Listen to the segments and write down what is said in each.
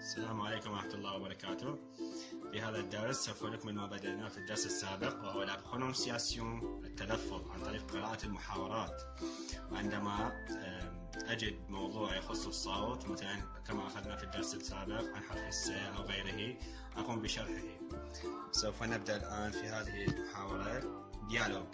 السلام عليكم ورحمة الله وبركاته. في هذا الدرس سوف نكمل ما بدأناه في الدرس السابق، وهو la prononciation، التلفظ عن طريق قراءة المحاورات. وعندما أجد موضوع يخص الصوت، مثلا كما أخذنا في الدرس السابق عن حرف الس أو غيره، أقوم بشرحه. سوف نبدأ الآن في هذه المحاورة. ديالوج.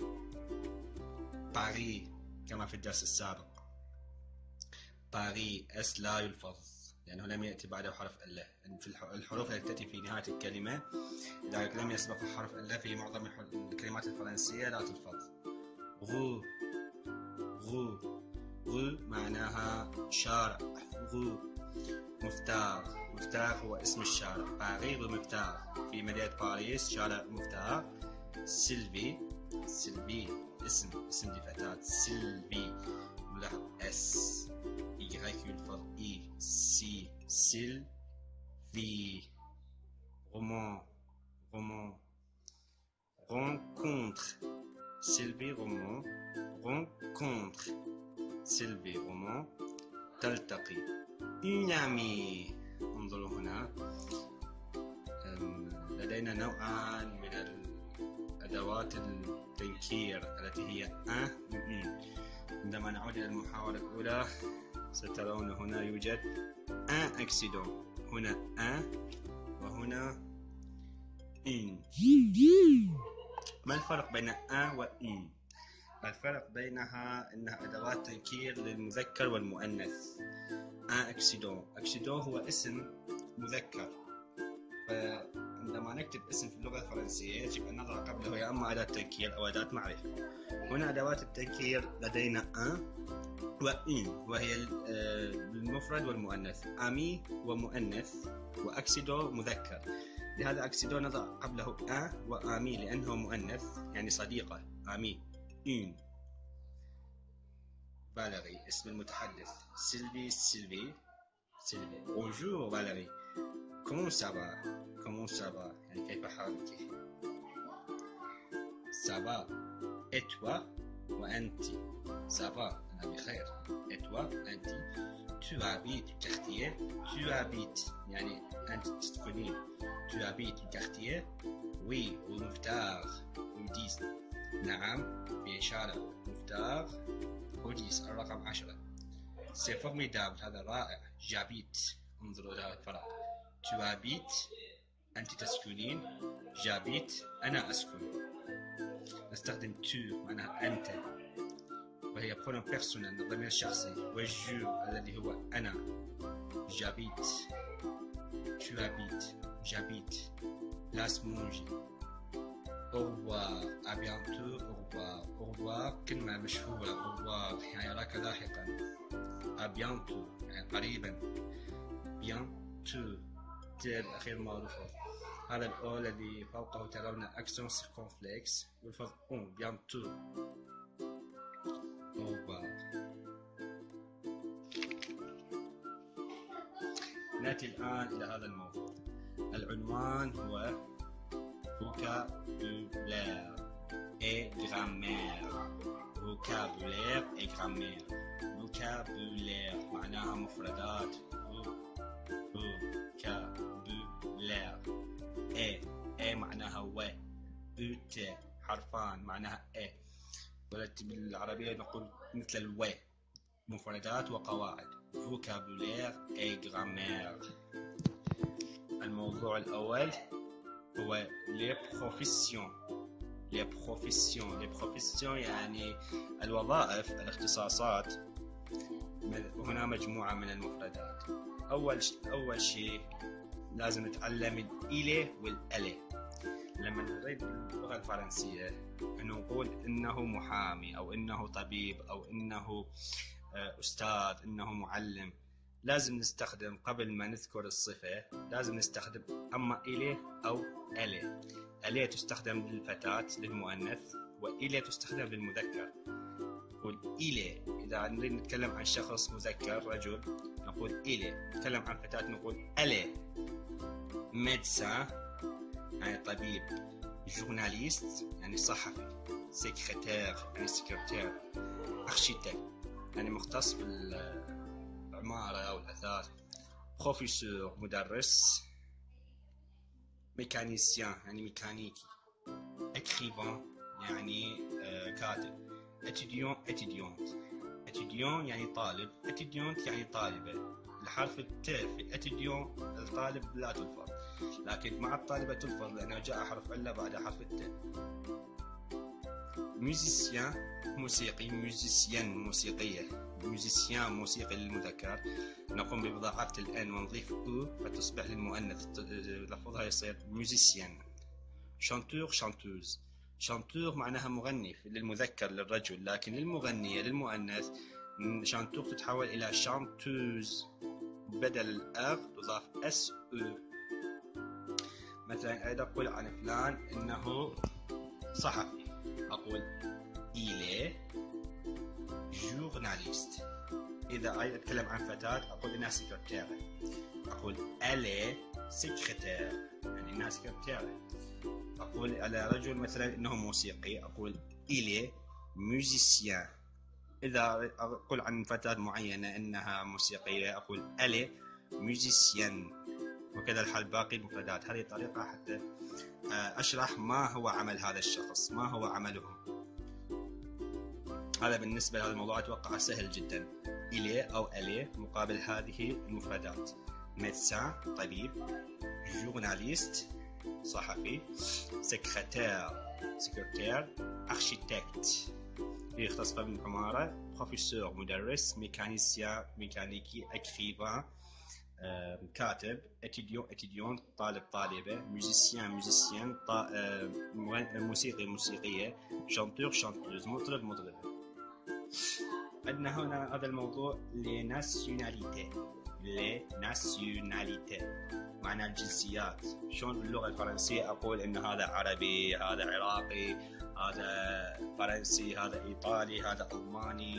باري كما في الدرس السابق. باري اس لا يلفظ لأنه لم يأتي بعده حرف ال. في الحروف التي تأتي في نهاية الكلمة إذا لم يسبق حرف ال في معظم الكلمات الفرنسية لا تلفظ. غو غو غو معناها شارع. غو. مفتاح. مفتاح هو اسم الشارع. باري غو مفتاح، في مدينة باريس شارع مفتاح. سيلفي. سيلفي اسم لفتاة. سيلفي ملاحظ اس يلفظ اي سي. سيل في. رومان رومان. رونكونتر. سيلفي رومان. رونكونتر سيلفي رومان. تلتقي. une amie. انظروا هنا لدينا نوعان من الأدوات التنكير التي هي عندما نعود إلى المحاورة الأولى سترون هنا يوجد un accident. هنا un وهنا une. ما الفرق بين un و une؟ الفرق بينها أنها أدوات تنكير للمذكر والمؤنث. un accident. accident هو اسم مذكر، فعندما نكتب اسم في اللغة الفرنسية يجب أن نضع قبله يا أما أداة تنكير أو أداة معرفة. هنا أدوات التنكير لدينا un وإن، وهي المفرد والمؤنث. أمي ومؤنث، وأكسيدو مذكر. لهذا أكسيدو نضع قبله وأمي لأنه مؤنث يعني صديقة. أمي. إن. فاليري اسم المتحدث. سيلفي سيلفي سيلفي. بونجور فاليري. كومون سافا. كومون سافا يعني كيف حالك؟ سافا. إتوا وأنت. سافا أنا بخير. إتوا أنت. Tu habites le quartier. Tu habites يعني أنت تسكنين. Tu habites le quartier. Oui ومفتاح. وديس نعم في شارع مفتاح. وديس الرقم 10. C'est formidable هذا رائع. J'habite. انظروا إلى الفرق. Tu habites أنت تسكنين. J'habite أنا أسكن. نستخدم tu معناها أنت، وهي pronom personnel الضمير الشخصي. والجو الذي هو أنا. j'habite. tu habites. j'habite. laisse manger. au revoir. à bientôt. au revoir. au revoir كلمة مشهورة. au revoir يعني أراك لاحقا. à bientôt يعني قريبا. bientôt تاء الأخير معروفة. هذا الأو الذي فوقه ترون أكسون سيركونفلكس والفظ أون. bientôt. au revoir. نأتي الآن إلى هذا الموضوع. العنوان هو vocabulaire et grammaire. vocabulaire et grammaire. vocabulaire معناها مفردات. vocabulaire. اي معناها و. ut حرفان معناها اي، ولكن بالعربية نقول مثل الو. مفردات وقواعد. vocabulaire et grammaire. الموضوع الأول هو les professions. les professions. les professions يعني الوظائف، الاختصاصات. هنا مجموعة من المفردات. أول شيء لازم نتعلم الإلي والألي. لما نريد باللغة الفرنسية أن نقول إنه محامي أو إنه طبيب أو إنه أستاذ إنه معلم، لازم نستخدم قبل ما نذكر الصفة لازم نستخدم أما إلي أو ألي. ألي تستخدم للفتاة للمؤنث، وإلي تستخدم للمذكر. نقول إلي إذا نريد نتكلم عن شخص مذكر رجل نقول إلي. نتكلم عن فتاة نقول ألي. médecin يعني طبيب. جورناليست يعني صحفي. سكرتير يعني سكرتير. architecte يعني مختص بالعمارة أو الأثاث. بروفيسور مدرس، ميكانيسيان يعني ميكانيكي، écrivain يعني كاتب، étudiant étudiant يعني طالب، étudiante يعني طالبة. الحرف الت في étudiant الطالب لا تلفظ، لكن مع الطالبة تلفظ لأنه جاء حرف إلا بعد حرف الت. musicien موسيقي، musicienne موسيقية، musicien موسيقي للمذكر. نقوم بمضاعفة الآن ونضيف أو فتصبح للمؤنث، لفظها يصير musicien. chanteur chanteuse، chanteur معناها مغني للمذكر للرجل، لكن للمغنية للمؤنث chanteur تتحول إلى chanteuse، بدل الأغ تضاف اس او. مثلا أريد أقول عن فلان إنه صحفي، أقول il est journaliste. إذا أريد أتكلم عن فتاة أقول إنها سكرتيرة، أقول elle est secrétaire يعني إنها سكرتيرة. أقول على رجل مثلا إنه موسيقي، أقول il est musicien. إذا أقول عن فتاة معينة إنها موسيقية أقول elle est musicienne، وكذا الحال باقي المفردات. هذه طريقة حتى أشرح ما هو عمل هذا الشخص، ما هو عمله. هذا بالنسبة لهذا الموضوع أتوقع سهل جدا. il est أو elle est مقابل هذه المفردات: médecin طبيب، journaliste صحفي، سكرتير، architecte يختص بالعمارة، بروفيسور مدرس، ميكانيسيان ميكانيكي، écrivain كاتب، étudiant طالب طالبة، musicien موسيقي موسيقية، chanteuse مطربة. عندنا هنا هذا الموضوع les nationalités معنى الجنسيات. شلون باللغة الفرنسية أقول إن هذا عربي، هذا عراقي، هذا فرنسي، هذا إيطالي، هذا ألماني.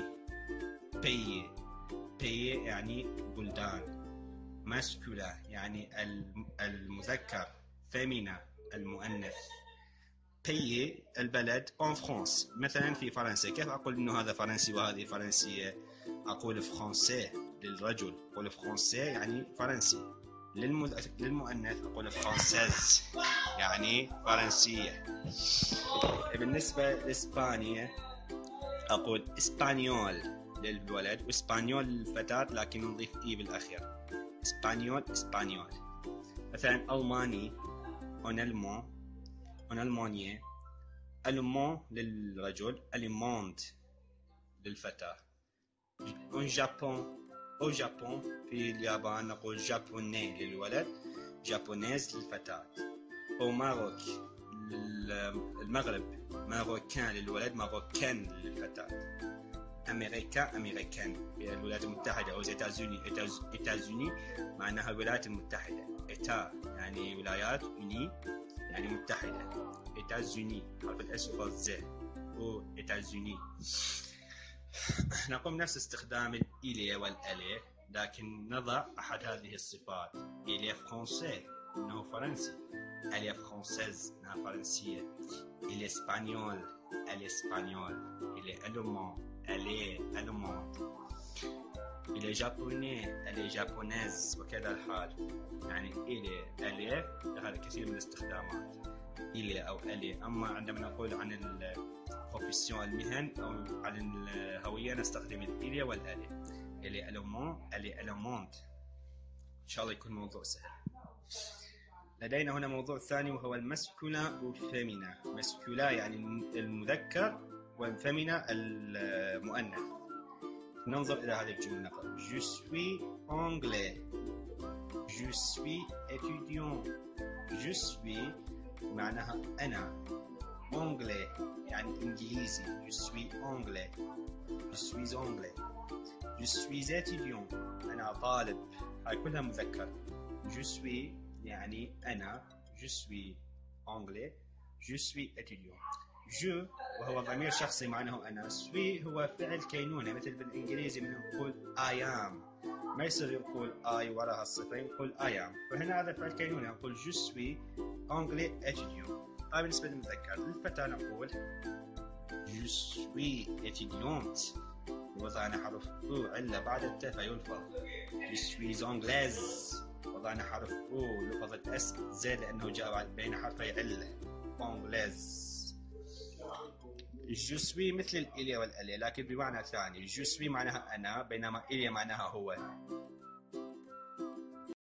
pays يعني بلدان. masculin يعني المذكر، féminin المؤنث. pays البلد. en France مثلا في فرنسا، كيف أقول إنه هذا فرنسي وهذه فرنسية؟ أقول français للرجل، أقول français يعني فرنسي. للمؤنث أقول française يعني فرنسية. بالنسبة لإسبانيا أقول إسبانيول للولد وإسبانيول للفتاة، لكن نضيف إي بالأخير. إسبانيول مثلا ألماني en ألمانية، ألمان للرجل، ألماند للفتاة. au Japon في اليابان نقول جابوني للولد، جابونيز للفتاة. au Maroc المغرب، ماروكان للولد، ماروكان للفتاة. أمريكان في الولايات المتحدة أو إيتازوني معناها الولايات المتحدة. إيتا يعني ولايات، أوني يعني متحدة. إيتازوني حرف الإس يفضل زي أو إيتازوني. نقوم نفس استخدام الإلي والألي، لكن نضع أحد هذه الصفات. إلي فرنسي إنه فرنسي، ألي فرنسيز إنها فرنسية، إلي إسبانيول إلي ألمان إلي جابوني إلي جابونيز، وكذا الحال. يعني إلي هذا كثير من الاستخدامات، إلي أو ألي. أما عندما نقول عن البروفيسيون المهن أو عن الهوية نستخدم الإلي والألي. إلي ألمان إلي ألماند. إن شاء الله يكون موضوع سهل. لدينا هنا موضوع ثاني وهو المسكولا والفيمينا. مسكولا يعني المذكر والفيمينا المؤنث. ننظر إلى هذه الجملة. Je suis anglais. Je suis étudiant. Je suis معناها أنا. anglais يعني إنجليزي. Je suis anglais. Je suis étudiant. أنا طالب. هاي كلها مذكر. Je suis يعني أنا. Je suis anglais. Je suis étudiant. جو وهو ضمير شخصي معناه أنا. سوي هو فعل كينونة، مثل بالإنجليزي من نقول I am، ما يصير يقول I وراها الصفة، يقول I am. فهنا هذا فعل كينونة، نقول je suis anglais étudiant. هذا بالنسبة للمذكر. للفتاة نقول je suis étudiante. وضعنا حرف او علة بعد التاء فيلفظ. Je suis anglaise وضعنا حرف او لفظ الاس زاد لانه جاء بين حرفي علة anglaise. Je suis مثل الإليا والأليا لكن بمعنى ثاني. Je suis معناها أنا بينما إليا معناها هو.